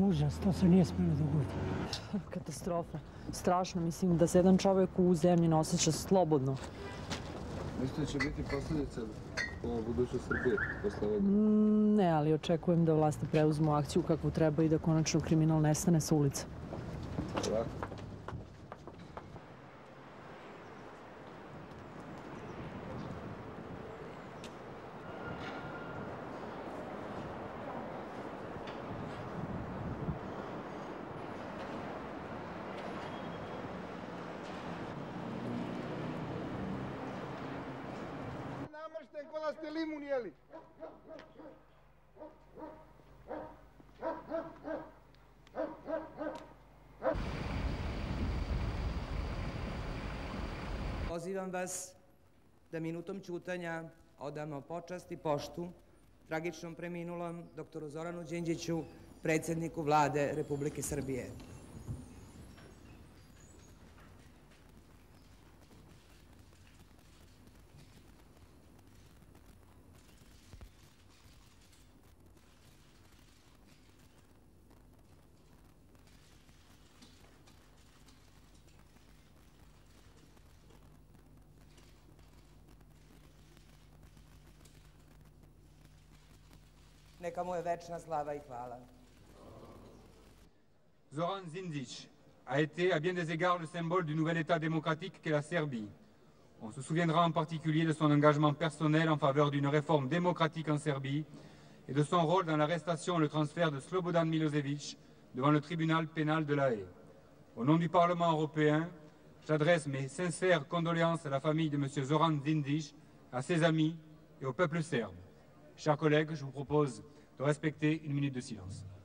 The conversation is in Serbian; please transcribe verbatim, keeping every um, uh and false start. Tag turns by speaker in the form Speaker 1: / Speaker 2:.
Speaker 1: užas, to se nije smjelo dogoditi.
Speaker 2: Katastrofa. Strašno, mislim da se jedan čovek u zemlji ne osjeća slobodno.
Speaker 3: Mislite da će biti posljedice po budućnost Srbije posle ovoga?
Speaker 2: Ne, ali očekujem da vlasti preuzmu akciju kakvu treba i da konačno kriminal nestane sa ulica.
Speaker 3: Ovako.
Speaker 4: Namršte, ko da ste limun jeli.
Speaker 5: Pozivam vas da minutom ćutanja odamo počast i poštu tragičnom preminulom doktoru Zoranu Đinđiću, predsjedniku Vlade Republike Srbije. Neka mu je večna slava i hvala.
Speaker 6: Zoran Đinđić a été à bien des égards le symbole du nouvel État démocratique qu'est la Serbie. On se souviendra en particulier de son engagement personnel en faveur d'une réforme démocratique en Serbie et de son rôle dans l'arrestation et le transfert de Slobodan Milošević devant le tribunal pénal de La Haye. Au nom du Parlement européen, j'adresse mes sincères condoléances à la famille de M. Zoran Đinđić, à ses amis et au peuple serbe. Chers collègues, je vous propose de respecter une minute de silence.